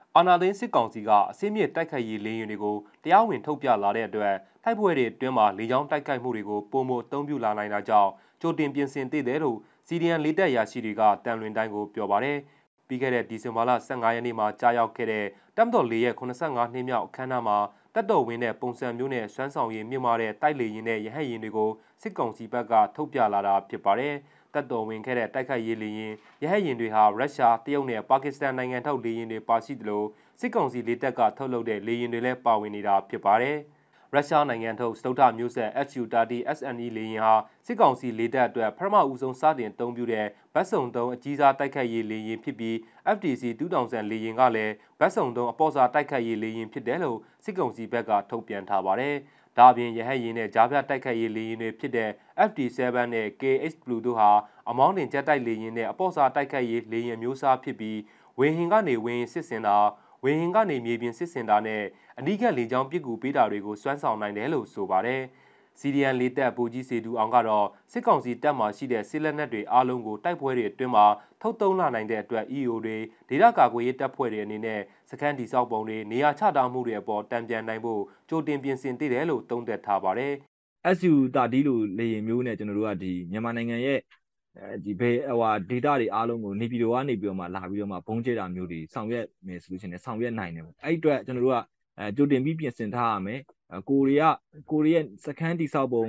အာနာသိန်းစစ်ကောင်စီကအစင်းမြစ်တိုက်ခိုက်ရေးလေယာဉ်တွေကိုတရားဝင်ထုတ်ပြလာတဲ့အတွက်တိုက်ပွဲတွေအတွင်းမှာလေကြောင်းတိုက်ခိုက်မှုတွေကိုပုံမအသုံးပြုလာနိုင်တာကြောင့်ကြိုတင်ပြင်ဆင်သင့်တယ်လို့စီဒီအန်လေးတပ်ရာရှိတွေကတန်လွင်တိုင်းကိုပြောပါတယ်။ပြီးခဲ့တဲ့ဒီဇင်ဘာလ15ရက်နေ့မှာကြားရောက်ခဲ့တဲ့တပ်မတော်၄ရဲ့85နှစ်မြောက်အခမ်းအနားမှာတပ်တော်ဝင်တဲ့ပုံစံမျိုးနဲ့စွမ်းဆောင်ရည်မြင့်မားတဲ့တိုက်လေယာဉ်နဲ့ရဟတ်ယာဉ်တွေကိုစစ်ကောင်စီဘက်ကထုတ်ပြလာတာဖြစ်ပါတယ်။တပ်တော်ဝင်ခဲ့တဲ့တိုက်ခိုက်ရေးလေယာဉ်ရဟတ်ယာဉ်တွေဟာရုရှားတရုတ်နဲ့ပါကစ္စတန်နိုင်ငံထုတ်လေယာဉ်တွေပါရှိသလိုစစ်ကောင်စီလေတပ်ကထုတ်လုပ်တဲ့လေယာဉ်တွေလည်းပါဝင်နေတာဖြစ်ပါတယ်။ရုရှားနိုင်ငံထုတ်စတုထမျိုးဆက် SU-30 SNE လေယာဉ်ဟာစစ်ကောင်စီလေတပ်အတွက်ပထမဦးဆုံးစတင်အသုံးပြုတဲ့ဗတ်စုံသုံးအကြီးစားတိုက်ခိုက်ရေးလေယာဉ်ဖြစ်ပြီး FTC 2000လေယာဉ်ကလည်းဗတ်စုံသုံးအပေါ်စားတိုက်ခိုက်ရေးလေယာဉ်ဖြစ်တယ်လို့စစ်ကောင်စီဘက်ကထုတ်ပြန်ထားပါတယ်။ဒါအပြင်ရဟတ်ယာဉ်နဲ့ကြားဖြတ်တိုက်ခိုက်ရေးလေယာဉ်တွေဖြစ်တဲ့ FD7 နဲ့ KH Blue တို့ဟာအမောင်းတင်ဂျက်တိုက်လေယာဉ်နဲ့အပေါ်စားတိုက်ခိုက်ရေးလေယာဉ်မျိုးစားဖြစ်ပြီးဝေဟင်ကနေဝေဟင်စစ်စင်တာဝေဟင်ကနေမြေပြင်စစ်စင်တာနဲ့အနီးကပ်လေကြောင်းပစ်ကူပေးတာတွေကိုစွမ်းဆောင်နိုင်တယ်လို့ဆိုပါတယ်။ CDN လေးတပ်ဗိုလ်ကြီးစေတူအောင်ကတော့စစ်ကောင်စီတပ်မှရှိတဲ့စစ်လက်နက်တွေအားလုံးကိုတိုက်ပွဲတွေအတွင်းမှာထုတ်သုံးလာနိုင်တဲ့အတွက် EO တွေဒေသကာကွယ်ရေးတပ်ဖွဲ့တွေအနေနဲ့စခန်းတိစောက်ပုံတွေနေရာချထားမှုတွေအပေါ်တံပြန်နိုင်ဖို့ကြိုတင်ပြင်ဆင်သင့်တယ်လို့သုံးသပ်ထားပါတယ်။ SU-30 လို့လေယာဉ်မျိုးနဲ့ကျွန်တော်တို့ကဒီမြန်မာနိုင်ငံရဲ့ဒီဘေးဒေတာတွေအားလုံးကိုနေပြည်တော်ကနေပြီးတော့မှလာပြီးတော့မှဘုံကျဲတာမျိုးတွေဆောင်ရွက်မယ်ဆိုလို့ရှိရင်ဆောင်ရွက်နိုင်တယ်ပေါ့အဲ့အတွက်ကျွန်တော်တို့ကကြိုတင်ပြီးပြင်ဆင်ထားရမယ်ကိုရီးယားစခန်းတိဆောက်ပုံ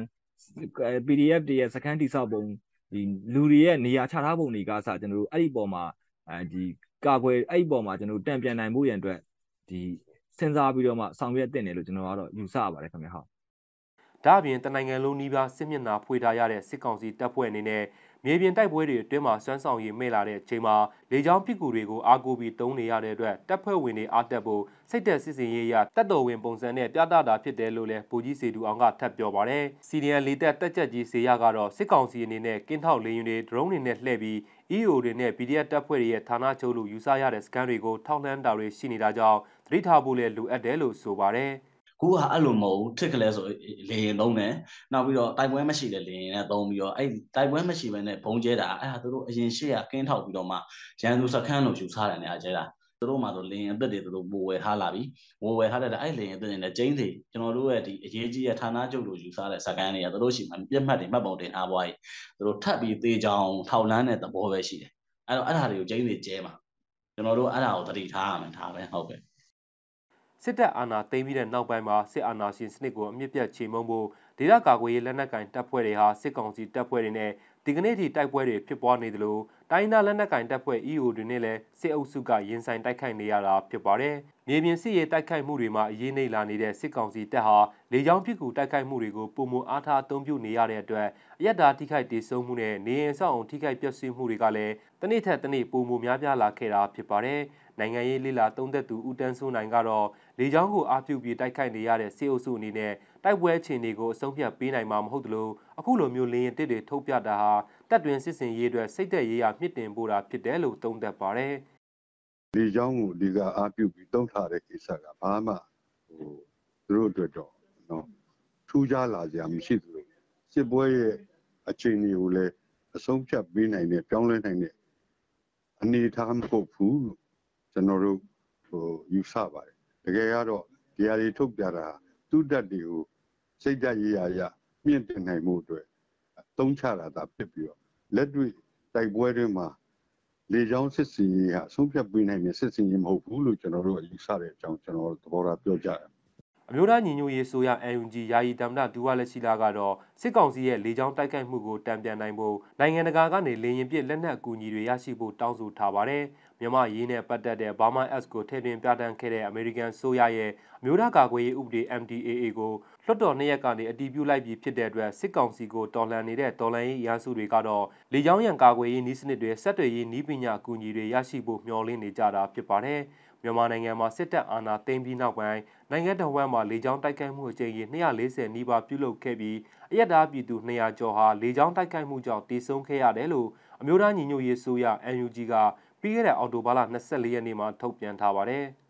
PDF တွေရဲ့စခန်းတိဆောက်ပုံဒီလူတွေရဲ့နေရာချထားပုံတွေကစကျွန်တော်တို့အဲ့ဒီပေါ်မှာဒီကာကွယ်အဲ့ဒီပေါ်မှာကျွန်တော်တို့တံပြန်နိုင်ဖို့ရန်အတွက်ဒီစဉ်းစားပြီးတော့မှဆောင်ရွက်တင်တယ်လို့ကျွန်တော်ကတော့ယူဆရပါတယ်ခင်ဗျာဟုတ်ဒါအပြင်တနိုင်ငံလုံးနှီးပါးစစ်မျက်နှာဖွေထားရတဲ့စစ်ကောင်စီတပ်ဖွဲ့အနေနဲ့မြေပြင်တိုက်ပွဲတွေအတွင်းမှာစွမ်းဆောင်ရည်မဲ့လာတဲ့အချိန်မှာလေကြောင်းပစ်ကူတွေကိုအားကိုးပြီးတုံးနေရတဲ့အတွက်တပ်ဖွဲ့ဝင်တွေအားတက်ဖို့စိတ်သက်စစ်စင်ရေးရတပ်တော်ဝင်ပုံစံနဲ့ပြသတာဖြစ်တယ်လို့လည်းဗိုလ်ကြီးစေတူအောင်ကထပ်ပြောပါတယ်။ CDN လေးတပ်တက်ချက်ကြီးစေရကတော့စစ်ကောင်စီအနေနဲ့ကင်းထောက်လေယာဉ်တွေဒရုန်းတွေနဲ့လှည့်ပြီး EO တွေနဲ့ PDF တပ်ဖွဲ့တွေရဲ့ဌာနချုပ်လို့ယူဆရတဲ့စကန်တွေကိုထောက်လှမ်းတာတွေရှိနေတာကြောင့်သတိထားဖို့လည်းလိုအပ်တယ်လို့ဆိုပါတယ်ခုကအဲ့လိုမဟုတ်ထစ်ကလေးဆိုလေရင်သုံးတယ်နောက်ပြီးတော့တိုက်ပွဲမရှိတဲ့လေရင်နဲ့သုံးပြီးတော့အဲ့တိုက်ပွဲမရှိဘဲနဲ့ဘုံကျဲတာအဲ့ဒါသူတို့အရင်ရှေ့ကကင်းထောက်ပြီးတော့မှရန်သူစခန်းလို့ယူဆတယ်နေရာကျဲတာသူတို့မှဆိုလေရင်အသက်တွေသူတို့ပိုဝယ်ထားလာပြီဝယ်ထားတဲ့အဲ့လေရင်အသက်တွေနဲ့ကျင်းစီကျွန်တော်တို့ရဲ့ဒီအရေးကြီးရဲ့ဌာနချုပ်လို့ယူဆတဲ့စခန်းတွေကသူတို့ရှိမှပြတ်မှတ်တွေမှတ်ပုံတင်ထားပွားကြီးသူတို့ထပ်ပြီးသေးချောင်းထောက်လန်းတဲ့သဘောပဲရှိတယ်အဲ့တော့အဲ့ဒါတွေကိုကျင်းစီကျဲမှာကျွန်တော်တို့အဲ့ဒါကိုသတိထားရမယ်ဒါပဲဟုတ်ကဲ့စစ်တပ်အာဏာသိမ်းပြီးတဲ့နောက်ပိုင်းမှာစစ်အာဏာရှင်စနစ်ကိုအမြင့်ပြတ်ချေမှုန်းဖို့ဒေသကာကွယ်ရေးလက်နက်ကိုင်တပ်ဖွဲ့တွေဟာစစ်ကောင်စီတပ်ဖွဲ့တွေနဲ့ဒီကနေ့ထိတိုက်ပွဲတွေဖြစ်ပွားနေသလိုတိုင်းဒေသလက်နက်ကိုင်တပ်ဖွဲ့ EO တွေနဲ့လည်းစစ်အုပ်စုကရင်ဆိုင်တိုက်ခိုက်နေရတာဖြစ်ပါတယ်။မြေပြင်စစ်ရေးတိုက်ခိုက်မှုတွေမှာအရေးနှိမ့်လာနေတဲ့စစ်ကောင်စီတပ်ဟာလေကြောင်းပစ်ကူတိုက်ခိုက်မှုတွေကိုပုံမအားထားအသုံးပြုနေရတဲ့အတွက်အယက်သားထိခိုက်ဒေဆုံးမှုနဲ့နေရင်ဆောင်ထိခိုက်ပျက်စီးမှုတွေကလည်းတစ်နေ့ထက်တစ်နေ့ပုံမများပြားလာခဲ့တာဖြစ်ပါတယ်။နိုင်ငံရေးလိလာသုံးသက်သူဦးတန်းစိုးနိုင်ကတော့လေကြောင်းကိုအားပြုပြီးတိုက်ခိုက်နေရတဲ့စစ်အုပ်စုအနေနဲ့တိုက်ပွဲအခြေအနေကိုအဆုံးဖြတ်ပေးနိုင်မှာမဟုတ်သလိုအခုလိုမျိုးလေရင်တစ်တွေထုတ်ပြတာဟာတပ်တွင်စစ်စင်ရေးအတွက်စိတ်သက်ရေးရမြင့်တင်ပို့တာဖြစ်တယ်လို့သုံးသပ်ပါတယ်။လေကြောင်းကိုဒီကအားပြုပြီးတုံးထားတဲ့ကိစ္စကဘာမှသူတို့အတွက်တော့နော်ထူးခြားလာကြမရှိသလိုစစ်ပွဲရဲ့အခြေအနေကိုလည်းအဆုံးဖြတ်ပေးနိုင်တဲ့ပြောင်းလဲနိုင်တဲ့အနေအထားမဟုတ်ဘူးလို့ကျွန်တော်တို့ယူဆပါတယ်တကယ်ကတော့ဒီအရာတွေထုတ်ပြတာသူ့တက်တွေကိုစိတ်ဓာတ်ရေးရမြင့်တင်နိုင်မှုအတွက်သုံးချတာသာဖြစ်ပြီးတော့လက်တွေ့တိုက်ပွဲတွေမှာလေကြောင်းစစ်စင်ရေးဟာဆုံးဖြတ်ပေးနိုင်တဲ့စစ်စင်ရေးမဟုတ်ဘူးလို့ကျွန်တော်တို့ယူဆတဲ့အကြောင်းကျွန်တော်သဘောထားပြောကြတယ်အမျိုးသားညီညွတ်ရေးဆိုရ NUG ယာယီတမ္မတဒူဝါလက်ရှိလာကတော့စစ်ကောင်စီရဲ့လေကြောင်းတိုက်ခိုက်မှုကိုတံပြန်နိုင်ဖို့နိုင်ငံတကာကနေလေရင်ပစ်လက်နက်အကူအညီတွေရရှိဖို့တောင်းဆိုထားပါတယ်။မြန်မာရေးနဲ့ပတ်သက်တဲ့ Burma Act ကိုထည့်သွင်းပြဋ္ဌာန်းခဲ့တဲ့အမေရိကန်ဆိုရရဲ့အမျိုးသားကာကွယ်ရေးဥပဒေ MDAA ကိုလွှတ်တော်နှစ်ရက်ကနေအတည်ပြုလိုက်ပြီးဖြစ်တဲ့အတွက်စစ်ကောင်စီကိုတော်လှန်နေတဲ့တော်လှန်ရေးအရာစုတွေကတော့လေကြောင်းရန်ကာကွယ်ရေးနည်းစနစ်တွေဆက်သွယ်ရေးနည်းပညာအကူအညီတွေရရှိဖို့မျှော်လင့်နေကြတာဖြစ်ပါတယ်။မြန်မာနိုင်ငံမှာစစ်တပ်အာဏာသိမ်းပြီးနောက်ပိုင်းနိုင်ငံတော်ဝန်မှာလေကြောင်းတိုက်ခိုက်မှုအကြိမ်ကြီး240နီးပါးပြုလုပ်ခဲ့ပြီးအရက်သားပြည်သူ200ကျော်ဟာလေကြောင်းတိုက်ခိုက်မှုကြောင့်တေဆုံးခဲ့ရတယ်လို့အမျိုးသားညီညွတ်ရေးဆိုရ NUG ကပြီးခဲ့တဲ့အောက်တိုဘာလ24ရက်နေ့မှာထုတ်ပြန်ထားပါတယ်။